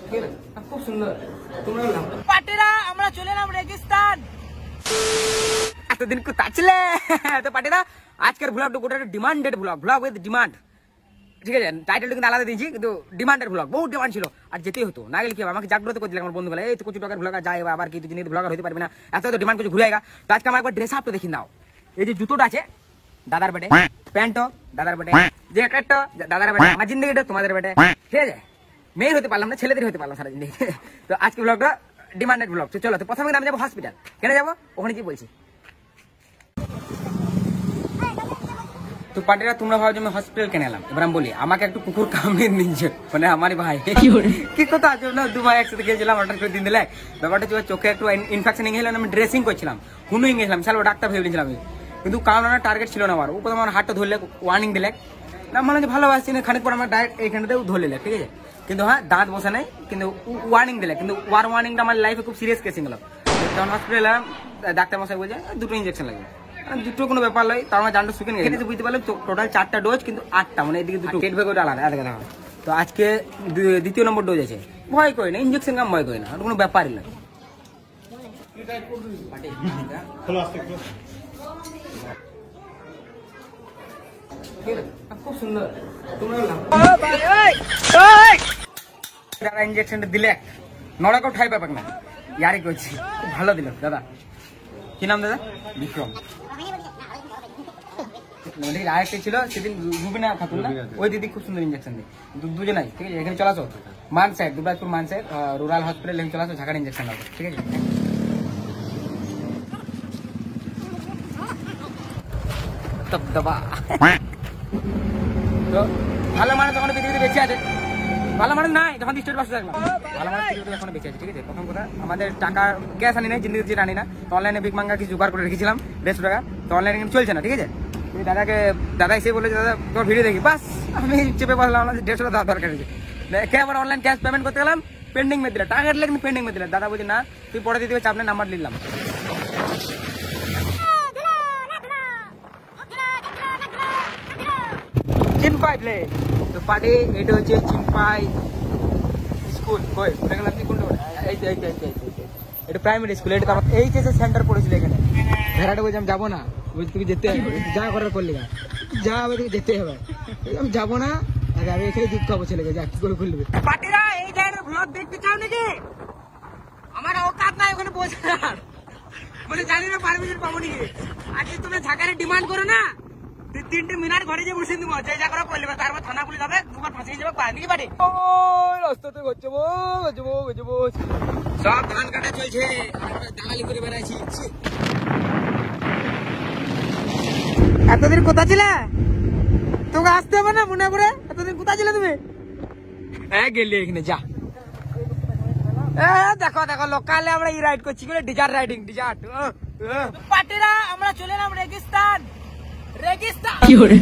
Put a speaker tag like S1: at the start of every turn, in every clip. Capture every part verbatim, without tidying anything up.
S1: খুব সুন্দর। তোমরা পাটিরা আমরা চলে এলাম রেগিস্তান। এতদিন কোথায় ছিলে? তো পাটিরা আজকের ব্লগটা গোটা demanded blog, blog with demand. ঠিক আছে, টাইটেলটা কিন্তু আলাদা দিয়েছি, কিন্তু ডিমান্ডেড ব্লগ, বহুত ডিমান্ড ছিল। আর যেতেই হতো, না গেলে কি হবে? আমাকে জাগ্রত করে দিলাম আমার বন্ধুগুলো, এই তো কিছু টাকার ব্লগার যায় আবার কি দুদিন ব্লগার হতে পারবে না, এত তো ডিমান্ড কিছু ঘুরে আয়গা। তো আজকে আমার একবার ড্রেস আপটা দেখি নাও। এই যে জুতোটা আছে দাদার বেটে, প্যান্টও দাদার বেটে, জ্যাকেটটা দাদার বেটে, আমার জিন্দগিটা তোমাদের বেটে। ঠিক আছে, মেয়ের হতে পারলাম না, ছেলেদের হতে পারলাম সারা জিন্দগি। তো আজকে ব্লগটা ডিমান্ডেড ব্লগ। তো চলো, তো প্রথমে আমি যাবো হসপিটাল। কেন যাবো? ওখানে কি বলছি। তো পাটিরা তোমরা ভাবছো আমি হসপিটাল কেন এলাম, এবার আমি বলি। আমাকে একটু কুকুর কামড়িয়ে নিচ্ছে, মানে আমার ভাই কি কথা আছে না, দু ভাই একসাথে গিয়েছিলাম, অর্ডার করে দিন দিলে। ব্যাপারটা ছিল চোখে একটু ইনফেকশন হয়ে গেছিলাম, আমি ড্রেসিং করছিলাম, হুনুই গেছিলাম, সালো ডাক্তার ভেবে নিয়েছিলাম আমি। কিন্তু কামড়ানোর টার্গেট ছিল না আমার। ও প্রথম আমার হাতটা ধরলে, ওয়ার্নিং দিলে, না মানে ভালোবাসছি না, খানিক পর আমার ডাইরেক্ট এইখানটাতেও ধরলে, ঠিক আছে। কিন্তু হ্যাঁ দাঁত বসে নাই, কিন্তু ওয়ার্নিং দিলে, কিন্তু ওয়ার ওয়ার্নিংটা আমার লাইফে খুব সিরিয়াস কেসিং গেল। তখন হসপিটাল এলাম, ডাক্তার মশাই বলছে দুটো ইঞ্জেকশন লাগবে। দুটো কোনো ব্যাপার নয়, তার আমার জানটা শুকিয়ে গেছে, বুঝতে পারলাম টোটাল চারটা ডোজ, কিন্তু আটটা, মানে এদিকে দুটো পেট ভেগে আলাদা আলাদা দেখা। তো আজকে দ্বিতীয় নম্বর ডোজ আছে। ভয় করি না, ইঞ্জেকশন কাম ভয় করি না, কোনো ব্যাপারই না। খুব সুন্দর। ইঞ্জেকশনটা দিলে নড়াকেও ঠাই ব্যাপার না, ইয়ারই করছি। খুব ভালো দিল দাদা। কি নাম দাদা? বিক্রম। আরেকটা ছিল সেদিন রুবিনা খাতুন না, ওই দিদি খুব সুন্দর ইঞ্জেকশন দিই, দুজনাই। ঠিক আছে, এখানে চলে আসো মান সাইড, দুবরাজপুর মান সাইড রুরাল হসপিটাল, এখানে চলে আসো, ঝাঁকার ইঞ্জেকশন লাগবে। ঠিক আছে, তো ভালো মানুষ তখন পৃথিবীতে বেঁচে আছে, ভালো মানুষ নাই যখন স্টেট বাসে থাকলাম, ভালো মানুষ পৃথিবীতে এখন বেঁচে আছে। ঠিক আছে, প্রথম কথা আমাদের টাকা ক্যাশ আনি না, জিনিস দিয়ে আনি না, তো অনলাইনে বিগ মাঙ্গা কিছু জোগাড় করে রেখেছিলাম দেড়শো টাকা, তো অনলাইনে কিন্তু চলছে না। ঠিক আছে, তুমি দাদাকে দাদা এসে বলেছে দাদা তোমার ভিডিও দেখি, বাস আমি চেপে বসলাম না, দেড়শো টাকা দরকার আছে। দেখে আবার অনলাইন ক্যাশ পেমেন্ট করতে গেলাম, পেন্ডিং মে দিলে, টাকা কাটলে কিন্তু পেন্ডিং মে দিলে। দাদা বলছে না তুই পরে দিতে হবে, চাপলে নাম্বার নিলাম। চিনপাই প্লে তো পার্টি, এটা হচ্ছে চিনপাই স্কুল। কই দেখলাম কি কোনটা? এই এই এই এটা প্রাইমারি স্কুল। এটা আমার এইচ এস সেন্টার পড়েছিল এখানে। ভেড়াটা বলছে আমি যাবো না, বলছি তুমি যেতে হবে, যা করার করলে যা হবে, তুমি যেতে হবে। আমি যাবো না, আমি এখানে দুধ খাবো ছেলেকে, যা কি করে খুলবে। পার্টিরা এই ধরনের ব্লগ দেখতে চাও নাকি? আমার অকাত নাই ওখানে পৌঁছানোর, বলে জানি না পারমিশন পাবো নাকি। আজকে তোমরা ঝাঁকারে ডিমান্ড করো না, তিনটে মিনার ঘরে যে বসে দিব, যে যা করে করলে তারপর থানা পুলিশ হবে, দুবার ফাঁসিয়ে যাবে পানি বাড়ি। রাস্তাতে গচ্ছে গচ্ছে গচ্ছে সব ধান কাটা চলছে, দালালি করে বেড়াইছি। এতদিন কোথা ছিলে? তোকে আসতে হবে না মনে করে? এতদিন কোথা ছিলে তুমি? হ্যাঁ গেলি এখানে যা। দেখো দেখো লোকালে আমরা ই রাইড করছি, ডিজার্ট রাইডিং, ডিজার্ট। পার্টিরা আমরা চলে এলাম রেগিস্তান। রেগিস্তান কি করে?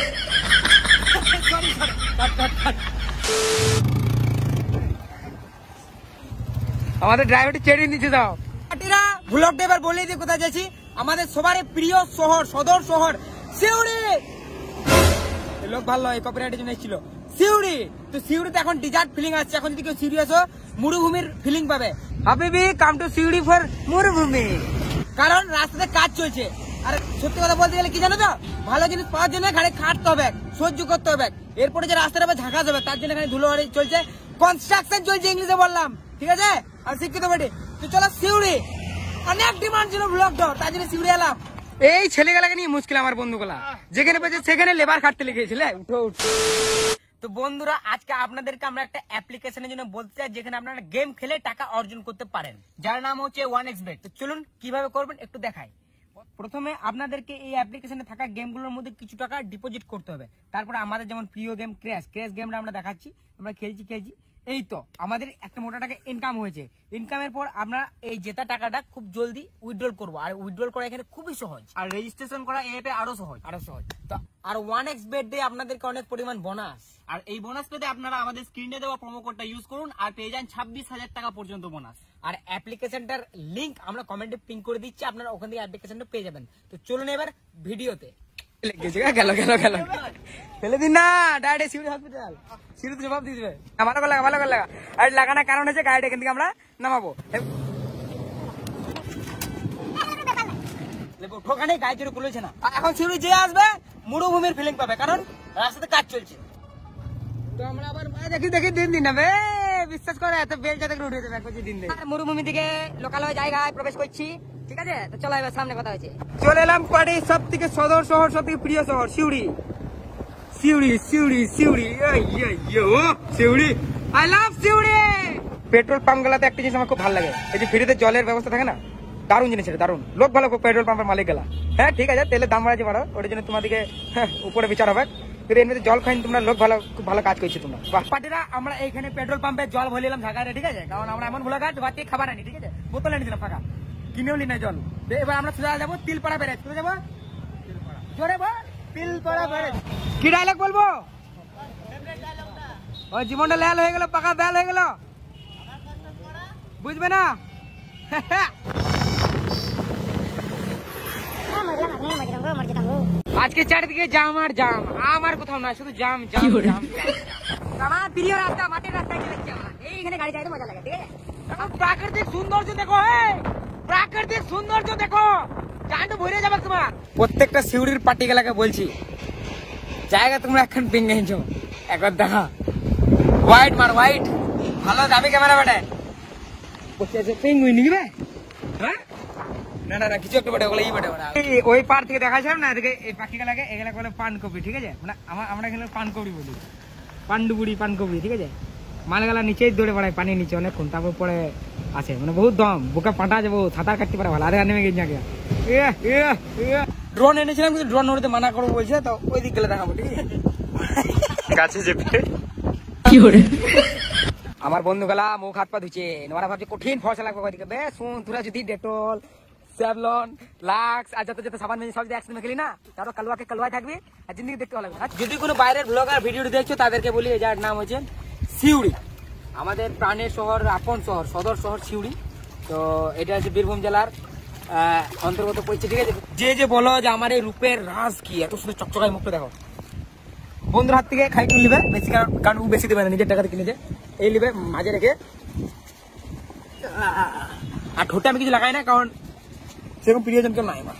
S1: আমাদের ড্রাইভারটি চেড়ে নিচে যাও। পার্টিরা ব্লগটা এবার বলে দিয়ে কোথায় যাচ্ছি, আমাদের সবার প্রিয় শহর, সদর শহর সিউড়ি। লোক ভালো হয়, কপিরাইটের জন্য এসেছিল সিউড়ি। তো সিউড়িতে এখন ডিজার্ট ফিলিং আসছে, এখন যদি কেউ সিরিয়াস হয় মরুভূমির ফিলিং পাবে। হাবিবি কাম টু সিউড়ি ফর মরুভূমি, কারণ রাস্তাতে কাজ চলছে। আর সত্যি কথা বলতে গেলে কি জানো তো, ভালো জিনিস পাওয়ার জন্য এখানে খাটতে হবে, সহ্য করতে হবে। এরপরে যে রাস্তাটা ঝাঁকা যাবে তার জন্য এখানে ধুলোবাড়ি চলছে, কনস্ট্রাকশন চলছে, ইংলিশে বললাম। ঠিক আছে, আর শিক্ষিত বেটে তো চলো সিউড়ি। অনেক ডিমান্ড ছিল ব্লগটা, তার জন্য সিউড়ি এলাম। এই ছেলেগুলাকে নিয়ে মুশকিল আমার বন্ধুগুলা, যেখানে পেয়েছে সেখানে লেবার খাটতে লিখেছিল। উঠো উঠো। তো বন্ধুরা আজকে আপনাদেরকে আমরা একটা অ্যাপ্লিকেশনের জন্য বলতে চাই, যেখানে আপনারা গেম খেলে টাকা অর্জন করতে পারেন, যার নাম হচ্ছে ওয়ান এক্স বেট। তো চলুন কিভাবে করবেন একটু দেখাই। প্রথমে আপনাদেরকে এই অ্যাপ্লিকেশনে থাকা গেমগুলোর মধ্যে কিছু টাকা ডিপোজিট করতে হবে। তারপরে আমাদের যেমন প্রিয় গেম ক্র্যাশ, ক্র্যাশ গেমটা আমরা দেখাচ্ছি, আমরা খেলছি খেলছি এই তো আমাদের একটা মোটা টাকা ইনকাম হয়েছে। ইনকামের পর আমরা এই জেতা টাকাটা খুব জলদি উইথড্রল করবো, আর উইথড্রল করা এখানে খুবই সহজ, আর রেজিস্ট্রেশন করা এই অ্যাপে আরো সহজ, আরো সহজ। তো আর ওয়ান এক্স বেট দিয়ে আপনাদেরকে অনেক পরিমাণ বোনাস, আর এই বোনাস পেতে আপনারা আমাদের স্ক্রিনে দেওয়া প্রোমো কোডটা ইউজ করুন, আর পেয়ে যান ছাব্বিশ হাজার টাকা পর্যন্ত বোনাস। আর অ্যাপ্লিকেশনটার লিঙ্ক আমরা কমেন্টে পিন করে দিচ্ছি, আপনারা ওখান থেকে অ্যাপ্লিকেশনটা পেয়ে যাবেন। তো চলুন এবার ভিডিওতে। গেল গেল গেল ফেলে দিন না, ডাইরেক্ট সিউড়ি হসপিটাল, সিউড়িতে জবাব দিয়ে দিবে। ভালো করে লাগা, ভালো করে লাগা। আর লাগানোর কারণ হচ্ছে গাড়িটা এখান থেকে আমরা নামাবো। ঠোকানে গাড়ি চড়ে খুলেছে না। এখন সিউড়ি যে আসবে মরুভূমির ফিলিং পাবে, কারণ রাস্তাতে কাজ চলছে। তো আমরা আবার দেখি দেখি দিন দিন হবে, বিশ্বাস করে এত বেল যাতে উঠে যাবে একবার দিন দিন। মরুভূমি থেকে লোকালয় জায়গায় প্রবেশ করছি, ঠিক আছে? তো চলো এবার সামনে কথা হয়েছে। চলে এলাম পাড়ির সব থেকে সদর শহর, সব থেকে প্রিয় শহর Suri. Suri Suri Suri Suri, I love Suri. Petrol pump গুলাতে একটা জিনিস আমার খুব ভালো লাগে, এই যে ফ্রিতে জলের ব্যবস্থা থাকে না, দারুণ জিনিস, এটা দারুণ। লোক ভালো পেট্রোল পাম্পের মালিক গেলা। হ্যাঁ ঠিক আছে, তেলের দাম বাড়াতে পারো, ওটার জন্য তোমাদেরকে উপরে বিচার হবে, কিন্তু এমনিতে জল খাইনি তোমরা, লোক ভালো, খুব ভালো কাজ করছো তোমরা। পাটিরা আমরা এইখানে পেট্রোল পাম্পে জল ভরিলাম ঢাকায়, ঠিক আছে? কারণ আমরা এমন ভুলো কাজ বাড়তি খাবার আনি, ঠিক আছে? বোতল এনেছিলাম ফাঁকা, কিনেও নি না জল। এবার আমরা সোজা যাবো তিলপাড়া ব্যারেজ। সোজা যাবো জোরে বল, তিলপাড়া ব্যারেজ। কি ডায়লগ বলবো? ওই জীবনটা লাল হয়ে গেল, পাকা বেল হয়ে গেল, বুঝবে না? আজকে চারিদিকে জাম আর জাম, আমার কোথাও না, শুধু জাম জাম জাম। আমার প্রিয় রাস্তা, মাটির রাস্তায় চলেছি আমরা, এইখানে গাড়ি চাইতে মজা লাগে, ঠিক আছে? প্রাকৃতিক সৌন্দর্য দেখো, প্রাকৃতিক সৌন্দর্য দেখো, জানটা ভরে যাবে তোমার। প্রত্যেকটা সিউড়ির পার্টি গেলাকে বলছি, জায়গা তোমরা এখন পেঙ্গেছো, একবার দেখা হোয়াইট মার, হোয়াইট ভালো দামি ক্যামেরা বেটে পেঙ্গুইন নিবে। হ্যাঁ না না না, কিছু একটা বেটে ওগুলো ই বেটে ওই পার থেকে দেখা যায় না, এদিকে এই পাখি গেলাকে এগুলা বলে পানকপি, ঠিক আছে? মানে আমরা এখানে পানকপি বলি, পান্ডুবুড়ি পানকপি, ঠিক আছে? মালগালা নিচেই দৌড়ে বেড়ায় পানির নিচে অনেকক্ষণ, তারপর পরে আসে, মানে বহুত দম, বুকা পাটা যাবো, সাঁতার কাটতে পারে ভালো। আরে নেমে গেছি আগে, ড্রোন এনেছিলাম কিন্তু ড্রোন উড়তে মানা করবো বলছে, তো ওই দিক গেলে দেখাবো, ঠিক আছে? কাছে যেতে কি করে আমার বন্ধু গেলা মুখ হাত পা ধুচ্ছে, ওরা ভাবছে কঠিন ফসল লাগবে ওইদিকে। বেশ শুন, তোরা যদি ডেটল, স্যাভলন, লাক্স আর যত যত সাবান মেজে সব যদি একসাথে খেলি না, তারও কালুয়াকে কালুয়াই থাকবে আর জিন্দগি দেখতে ভালো লাগবে। যদি কোনো বাইরের ব্লগার ভিডিও দেখছো তাদেরকে বলি, যার নাম হচ্ছে সিউড়ি, আমাদের প্রাণের শহর, আপন শহর, সদর শহর সিউড়ি। তো এটা হচ্ছে বীরভূম জেলার অন্তর্গত পড়ছে, ঠিক আছে? যে যে বলো যে আমার এই রূপের রাজ কি, এত সুন্দর চকচকায় মুখটা দেখো, বন্ধুর হাত থেকে খাই কিনে নিবে বেশি, কারণ ও বেশি দেবে না, নিজের টাকাতে কিনেছে। এই নিবে মাঝে রেখে, আর ঠোঁটে আমি কিছু লাগাই না, কারণ সেরকম প্রিয়জন কেউ নাই আমার।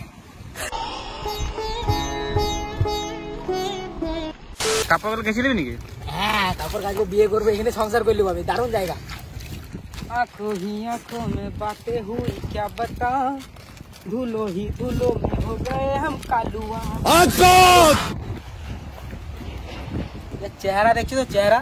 S1: কাপড় গেছিলি নাকি? হ্যাঁ, কাপড় কাজে বিয়ে করবো, এখানে সংসার করলি আমি, দারুণ জায়গা। আঁখো হি আঁখো মে বাতে হুই ক্যা বতা, ধুলো হি ধুলো মে হো গয়ে হাম কালুয়া। চেহারা দেখছি তো, চেহারা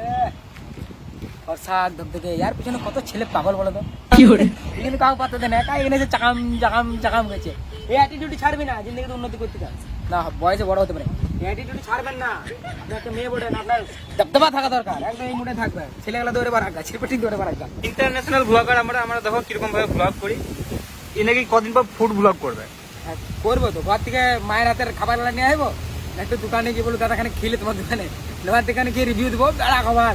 S1: और साग धबधबे यार, পিছনে কত ছেলে পাগল বলো তো, এখানে কাউ পাতা দেয় না, একা এখানে এসে চাকাম চাকাম চাকাম গেছে। এই অ্যাটিটিউড ছাড়বি না, জিন্দগিতে উন্নতি করতে চাস না, বয়সে বড় হতে পারে, এই অ্যাটিটিউড ছাড়বেন না। আপনি একটা মেয়ে বলেন, আপনার দবদবা থাকা দরকার, একদম এই মুডে থাকবে, ছেলেগুলো দৌড়ে বার রাখা, ছেলেপেটি দৌড়ে বার রাখা। ইন্টারন্যাশনাল ব্লগার আমরা, আমরা দেখো কিরকম ভাবে ব্লগ করি, এ নাকি কদিন পর ফুড ব্লগ করবে। করবো তো, ঘর থেকে মায়ের হাতের খাবার নিয়ে আসবো, একটু দোকানে গিয়ে বলবো দাদা খানে খেলে তোমার দোকানে, তোমার দোকানে গিয়ে রিভিউ দেবো, বেড়া খাবার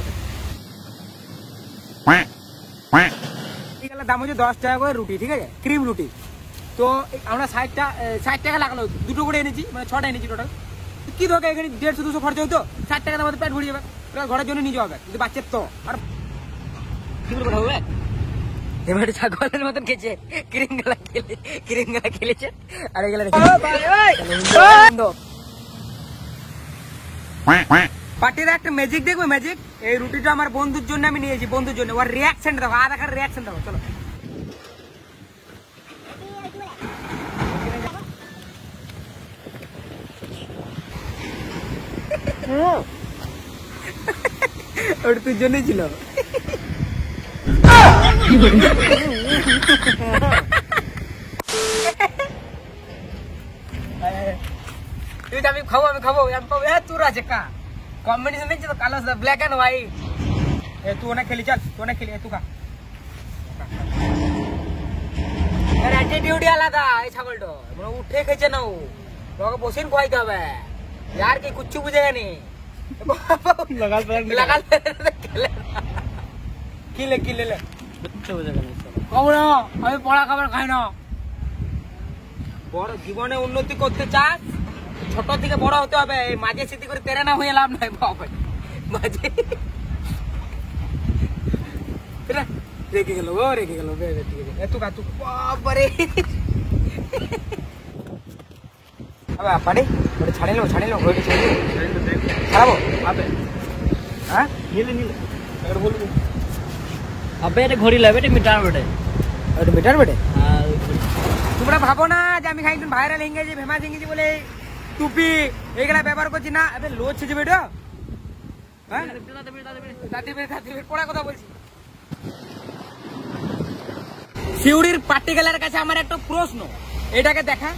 S1: দাম হচ্ছে দশ টাকা করে রুটি, ঠিক আছে? ক্রিম রুটি। তো আমরা ষাটটা ষাট টাকা লাগলো, দুটো করে এনেছি, মানে ছটা এনেছি টোটাল। কি দরকার, এখানে দেড়শো দুশো খরচা হতো, ষাট টাকা আমাদের পেট ভরে যাবে, ঘরের জন্য নিয়ে যাবে, কিন্তু বাচ্চার তো আর কি করে কথা হবে। এবারে ছাগলের মতন খেয়েছে, ক্রিম গালা খেলে ক্রিম গালা খেলেছে, আর এগুলা পার্টির একটা ম্যাজিক দেখবো, ম্যাজিক। এই রুটিটা আমার বন্ধুর জন্য আমি নিয়েছি, বন্ধুর জন্য, ওর রিয়াকশন দেখো, আর দেখার রিয়াকশন দেখো, চলো। ওটা তোর জন্যই ছিল। তুই আমি খাবো, আমি খাবো, আমি খাবো, তোর আছে কা কম্বিনেশন দেখছি তো, কালো ব্ল্যাক এন্ড হোয়াইট। তুই অনেক খেলি, চল তুই অনেক খেলি, তুই খা। অ্যাটিটিউডই আলাদা এই ছাগলটা, মানে উঠে খেয়েছে না, ও তোমাকে বসে খাইতে হবে, यार কি কুচ্ছু বুঝেগা নি, লাগাল লাগাল কিলে কিলে লে কুচ্ছু বুঝেগা নি। খাবো না, আমি পড়া খাবার খাই না। বড় জীবনে উন্নতি করতে চাস, ছোট থেকে বড় হতে হবে, এই মাঝে স্মৃতি করে তেরে না হয়ে লাভ নাই বাবা। মাঝে রেখে গেল, ও রেখে গেল, এত কাতু বাবারে। পাড়ে ছাড়িল ছাড়িল ঘড়িটা ছাড়িল ছাড়াবো হ্যাঁ নিলে নিলে বলবো।
S2: अबे এটা ঘড়ি লাগবে, এটা মিটার বেটে,
S1: এটা মিটার বেটে। তোমরা ভাবো না যে আমি খাই ভাইরাল ইংরেজি ফেমাস ইংরেজি বলে টুপি এগুলা ব্যবহার করছি না। এবার লোড ছেড়ে বেটো হ্যাঁ দাদি বেড়ে দাদি বেড়ে পড়া কথা বলছি। সিউড়ির পার্টিকুলার কাছে আমার একটা প্রশ্ন, এটাকে দেখা।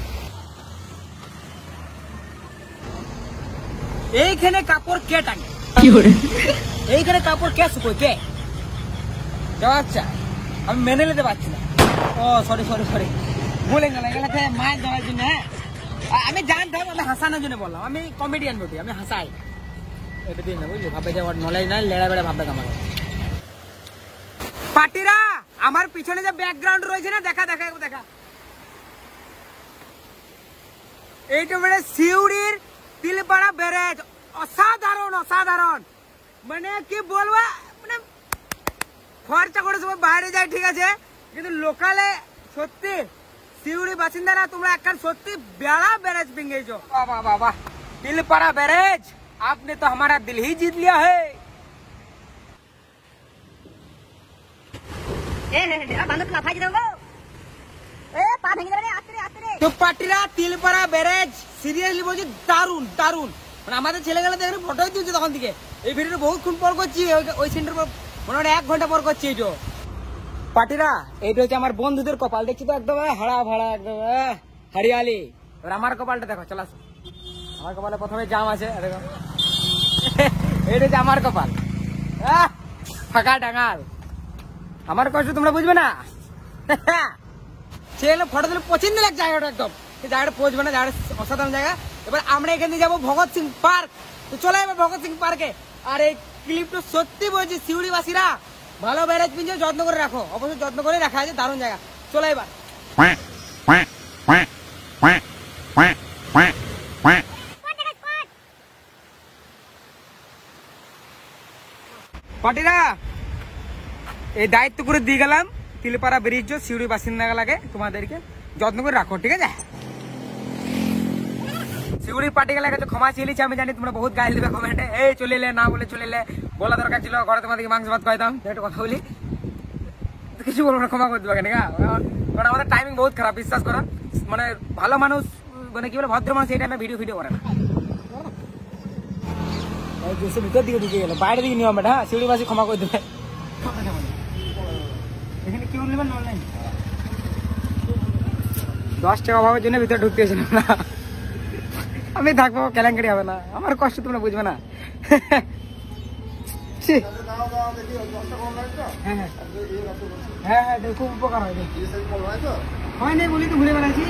S1: এইখানে কাপড় কে টাঙে? এইখানে কাপড় কে শুকোয়? কে? আচ্ছা আমি মেনে নিতে পারছি না। ও সরি সরি সরি বলে গেল, এগুলাতে মাছ ধরার জন্য। হ্যাঁ আমি জানতাম, আমি হাসানোর জন্য বললাম, আমি কমেডিয়ান বটি, আমি হাসাই। এটা দিন না বুঝলি, ভাবে যে নলেজ নাই, লেড়া বেড়া ভাববে আমার। পার্টিরা আমার পিছনে যে ব্যাকগ্রাউন্ড রয়েছে না, দেখা দেখা দেখা, এইটা মানে সিউড়ির তিলপাড়া ব্যারেজ। অসাধারণ অসাধারণ, মানে কি বলবো, মানে খরচা করে সবাই বাইরে যায় ঠিক আছে, কিন্তু লোকালে সত্যি সিউড়ি বাসিন্দারা তোমরা একখান সত্যি বেড়া ব্যারেজ ভেঙেছো। বাবা বাবা তিলপাড়া ব্যারেজ, आपने तो हमारा दिल ही जीत लिया है। তো পার্টিরা তিলপাড়া ব্যারেজ সিরিয়াসলি বলছি দারুন দারুন, মানে আমাদের ছেলেগুলো দেখে ফটোই তুলছে তখন থেকে। এই ভিডিওটা বহুক্ষণ পর করছি, ওই সিনটার পর মনে হয় এক ঘন্টা পর করছি। এইটা পার্টিরা এইটা হচ্ছে আমার বন্ধুদের কপাল, দেখছি তো একদম হাড়া ভাড়া একদম হরিয়ালি। এবার আমার কপালটা দেখো, চল আসো। আমার কপালে প্রথমে জাম আছে, দেখো এইটা হচ্ছে আমার কপাল, ফাঁকা ডাঙাল। আমার কষ্ট তোমরা বুঝবে না। ছেলে ফটো তুলে পছন্দ লাগছে জায়গাটা, একদম জায়গাটা পৌঁছবে না, জায়গাটা অসাধারণ জায়গা। এবার আমরা এখান থেকে যাবো ভগৎ সিং পার্ক। তো চলে যাবে ভগৎ সিং পার্কে। আর এই ক্লিপটা সত্যি বলছি সিউড়িবাসীরা ভালো ব্যারেজ পিঞ্জে যত্ন করে রাখো, অবশ্যই যত্ন করে রাখা আছে, দারুণ জায়গা। চলে এবার পার্টিরা এই দায়িত্ব করে দিয়ে গেলাম, তিলপাড়া ব্রিজ সিউড়ি বাসিন্দা লাগে, তোমাদেরকে যত্ন করে রাখো ঠিক আছে। সিউড়ি পার্টিকে লাগে ক্ষমা চেয়েছি, আমি জানি তোমরা বহুত গাইল দেবে কমেন্টে, এই চলে এলে না বলে চলে এলে, বলা দরকার ছিল ঘরে তোমাদেরকে মাংস ভাত খাইতাম, একটু কথা বলি, কিছু বলবো না, ক্ষমা করে দেবো কেন, কারণ আমাদের টাইমিং বহুত খারাপ, বিশ্বাস করো। মানে ভালো মানুষ, মানে কি বলে ভদ্র মানুষ এই টাইমে ভিডিও ভিডিও করে না। ভিতর দিকে ঢুকে গেল, বাইরে দিকে নিয়ম এটা, হ্যাঁ সিউড়িবাসী ক্ষমা করে দেবে। এখানে কেউ নেবেন অনলাইন, দশ টাকা অভাবের জন্য ভিতরে ঢুকতে এসেছিলাম না। আমি থাকবো, কেলেঙ্কারি হবে না, আমার কষ্ট তোমরা বুঝবে না। হ্যাঁ হ্যাঁ খুব উপকার হয়, হয় নাই বলি তো ঘুরে বেড়াচ্ছি।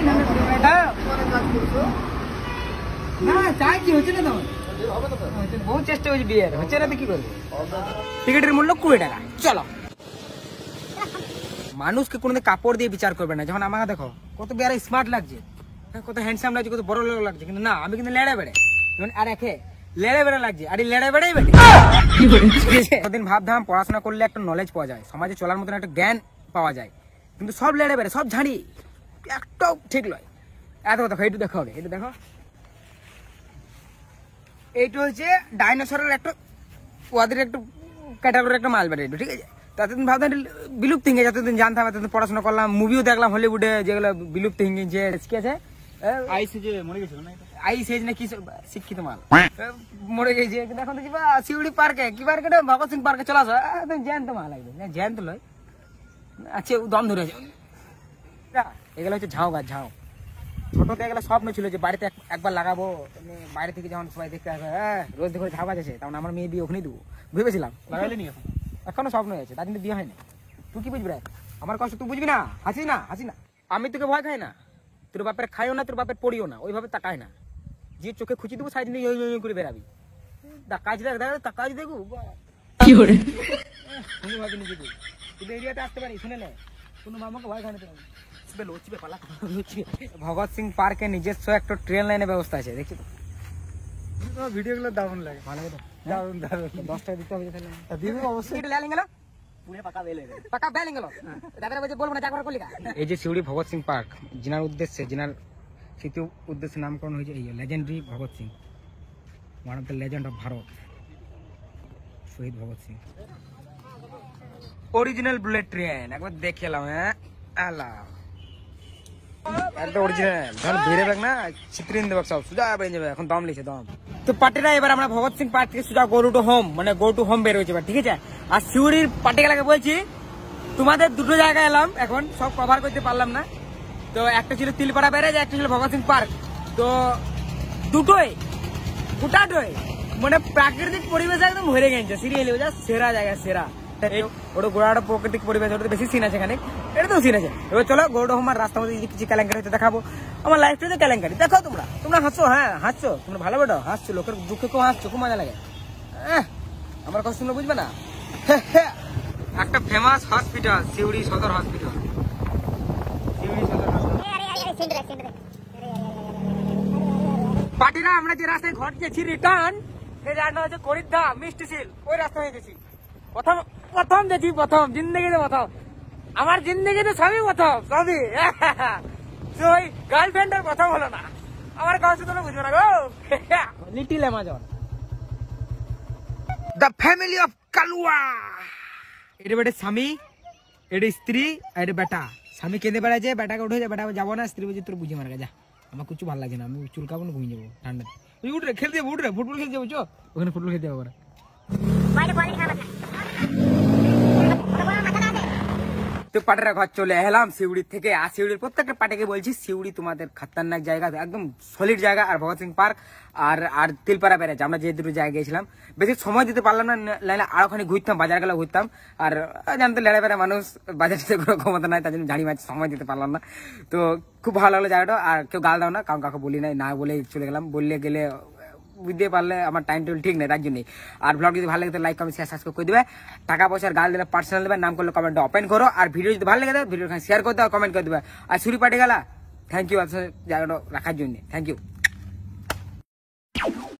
S1: না চাইছি, হচ্ছে না তোমার, বহু চেষ্টা করছি বিয়ের, হচ্ছে না তো কি করবে। টিকিটের মূল্য কুড়ি টাকা। চলো, মানুষকে কোনোদিন কাপড় দিয়ে বিচার করবে না। যখন আমাকে দেখো কত বেড়া স্মার্ট লাগছে, কত হ্যান্ডসাম লাগছে, কত বড় লোক লাগছে, কিন্তু না আমি কিন্তু লেড়ে বেড়ে, আর একে লেড়ে বেড়ে লাগছে, আর লেড়ে বেড়েই বেড়ে। কতদিন ভাবধাম পড়াশোনা করলে একটা নলেজ পাওয়া যায়, সমাজে চলার মতন একটা জ্ঞান পাওয়া যায়, কিন্তু সব লেড়ে বেড়ে, সব ঝাড়ি, একটাও ঠিক নয়। এত দেখো, এইটু দেখো, আগে এইটু দেখো, এইটা হচ্ছে ডাইনোসরের একটা ওদের একটু ক্যাটাগরির একটা মাল বেড়ে, ঠিক আছে। ততদিন ভাবতাম বিলুপ্ত হিঙ্গে, যতদিন জানতাম এতদিন পড়াশোনা করলাম, মুভিও দেখলাম হলিউডে যেগুলো বিলুপ্ত হিঙ্গে যে কি আছে, আইস মরে গেছিল না, আইস এজ না কি শিক্ষিত মাল মরে গেছে। এখন দেখি সিউড়ি পার্কে, কি পার্কে, ভগৎ সিং পার্কে চলে আসো, একদম জ্যান্ত মাল, একদম জ্যান্ত লয়, আচ্ছা দম ধরে আছে। এগুলো হচ্ছে ঝাউ গাছ, ঝাউ। ছোটতে এগুলো স্বপ্ন ছিল যে বাড়িতে একবার লাগাবো, বাইরে থেকে যখন সবাই দেখতে আসবে, হ্যাঁ রোজ দেখে ঝাউ গাছ আছে, তখন আমার মেয়ে বিয়ে ওখানেই দেবো ভেবেছিলাম, লাগাইলে নি এখন, এখনো স্বপ্ন হয়েছে, তার কিন্তু বিয়ে হয়নি। তুই কি বুঝবি আমার কষ্ট, তুই বুঝবি না, হাসি না হাসি না। আমি তোকে ভয় খাই না, তোর বাপের খাইও না, তোর বাপের পড়িও না, ওইভাবে তাকায় না, যে চোখে খুঁচি দেবো সাইড নিয়ে করে বেরাবি, কাজ দেখ কাজ দেখবো, ভাবি নিজে কিন্তু এরিয়াতে আসতে পারি, শুনে নে কোনো মামাকে ভয় খাই না। ভগৎ সিং পার্কে নিজস্ব একটা ট্রেন লাইনের ব্যবস্থা আছে, দেখছি তো
S3: ভিডিও গুলো দারুণ লাগে,
S1: ভালো লাগে তো।
S3: দারুণ দারুণ।
S1: দশ টাকা দিতে হবে তাহলে
S3: দিবি অবশ্যই।
S1: এটা লেলিং গেল
S2: पूरे पक्का बेल है
S1: পাকা ব্যালিং গেল দাদারা বলছে বলবো না চাকর করলি এই যে শিউড়ি ভগৎ সিং পার্ক, জিনার উদ্দেশ্যে জিনার স্মৃতি উদ্দেশ্যে নামকরণ হয়েছে এই legendary Bhagat Singh, one of the legend of Bharat, Shaheed Bhagat Singh. Original bullet train একবার দেখে এলাম। হ্যাঁ আলা একদম অরিজিনাল, যখন বেরোবে না চিত্রিন দেবে সব সুজা বেরিয়ে যাবে, এখন দম লিখে দম। তো পার্টিরা এবার আমরা ভগৎ সিং পার্ক থেকে সুজা গো টু হোম, মানে গো টু হোম বের হয়েছে এবার, ঠিক আছে। আর শিউড়ির পার্টিগুলাকে বলছি তোমাদের দুটো জায়গায় এলাম, এখন সব কভার করতে পারলাম না। তো একটা ছিল তিলপাড়া ব্যারেজ, একটা ছিল ভগৎ সিং পার্ক। তো দুটোই গোটাটোই মানে প্রাকৃতিক পরিবেশ একদম ভরে গেছে, সিরিয়ালি বোঝা সেরা জায়গা, সেরা। ওটা গোড়াটা প্রাকৃতিক পরিবেশ, ওটা বেশি সিন আছে এখানে, এটা তো সিন আছে। এবার চলো গোড়া হোমার রাস্তার মধ্যে কিছু কেলেঙ্কারি হতে দেখাবো, আমার লাইফটাতে কেলেঙ্কারি দেখো। তোমরা তোমরা হাসছো, হ্যাঁ হাসছো, তোমরা ভালো বেটো হাসছো, লোকের দুঃখে কেউ হাসছো, খুব মজা লাগে। আমার কথা শুনলে বুঝবে না। একটা ফেমাস হসপিটাল শিউড়ি সদর হসপিটাল, শিউড়ি সদর হসপিটাল। পার্টিরা আমরা যে রাস্তায় ঘর গেছি রিটার্ন, সেই রাস্তা হচ্ছে করিদ্দা মিষ্টি সিল, ওই রাস্তা হয়ে গেছি। প্রথম প্রথম গেছি, প্রথম জিন্দগিতে প্রথম, আমার জিন্দগিতে সবই প্রথম, সবই। ওই গার্লফ্রেন্ডের প্রথম হলো না, আমার কথা তোমরা বুঝবে না গো। Little Amazon, the family of Kalua. এটা বেটে স্বামী, এটা স্ত্রী, আর এটা বেটা। স্বামী কেঁদে বেড়াচ্ছে, বেটাকে উঠে যায়, বেটা যাবো না, স্ত্রী বলছে তোর বুঝে মারা যা, আমার কিছু ভালো লাগে না, আমি চুলকাবো না, ঘুমিয়ে যাবো ঠান্ডাতে। উঠে খেলতে যাবো, উঠে ফুটবল খেলতে যাবো, চো ওখানে ফুটবল খেলতে যাবো। তো পাটেরা ঘর চলে এলাম শিউড়ি থেকে। আর শিউড়ির প্রত্যেকটা পাটেকে বলছি শিউড়ি তোমাদের খতরনাক জায়গা, একদম সলিড জায়গা। আর ভগৎ সিং পার্ক আর আর তিলপাড়া ব্যারেজ, আমরা যে দুটো জায়গায় গেছিলাম, বেশি সময় দিতে পারলাম না, লাইনে আর ওখানে ঘুরতাম, বাজার গেলে ঘুরতাম। আর জানতো লেড়া বেড়া মানুষ, বাজার দিতে কোনো ক্ষমতা নাই, তার জন্য ঝাড়ি মাছ সময় দিতে পারলাম না। তো খুব ভালো লাগলো জায়গাটা। আর কেউ গাল দাও না, কারণ কাউকে বলি নাই, না বলে চলে গেলাম, বললে গেলে বুঝতে পারলে আমার টাইম টেবিল ঠিক নেই, তার জন্যই। আর ব্লগ যদি ভালো লাগে তো লাইক কমেন্ট শেয়ার সাবস্ক্রাইব করে দেবে। টাকা পয়সার গাল দিলে পার্সোনাল দেবে, নাম করলে কমেন্ট ওপেন করো। আর ভিডিও যদি ভালো লাগে ভিডিও শেয়ার করে দেবে, কমেন্ট করে দেবে। আর ছুরি পাটি গেলা, থ্যাংক ইউ জায়গাটা রাখার জন্য, থ্যাংক ইউ।